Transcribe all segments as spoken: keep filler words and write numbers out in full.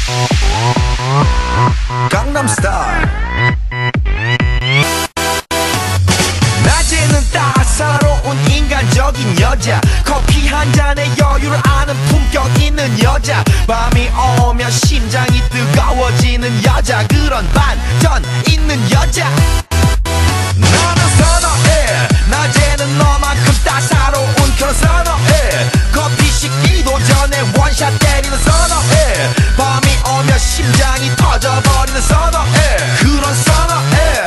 강남스타일. 낮에는 따사로운 인간적인 여자, 커피 한 잔에 여유를 아는 품격 있는 여자, 밤이 오면 심장이 뜨거워지는 여자, 그런 반전 있는 여자 나는 선호해. 낮에는 너만큼 따사로운 그런 선호해. 커피 식기도 전에 원샷 때리는 선호해. 밤이 오면 심장이 터져버리는 선호해. 그런 선호해.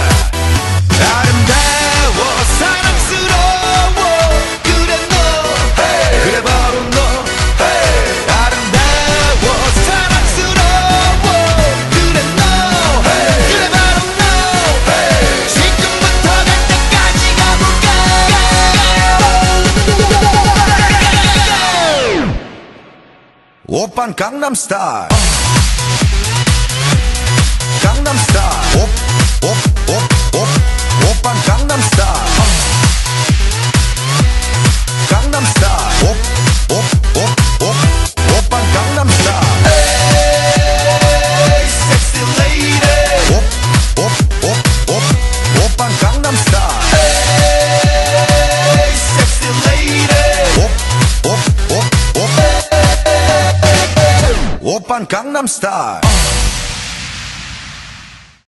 아름다워 사랑스러워 그래 너 hey. 그래 바로 너 hey. 아름다워 사랑스러워 그래 너 hey. 그래 바로 너 hey. 지금부터 갈 때까지 가볼까. 오빤 강남스타일. 강남스타일. 옵옵옵옵 오빤 강남스타일. 강남스타일. 옵옵옵옵 오빤 강남스타일. 에이 섹시 레이디. 옵옵옵옵 오빤 강남스타일. 에이 섹시 레이디. 옵옵옵옵 오빤 강남스타일.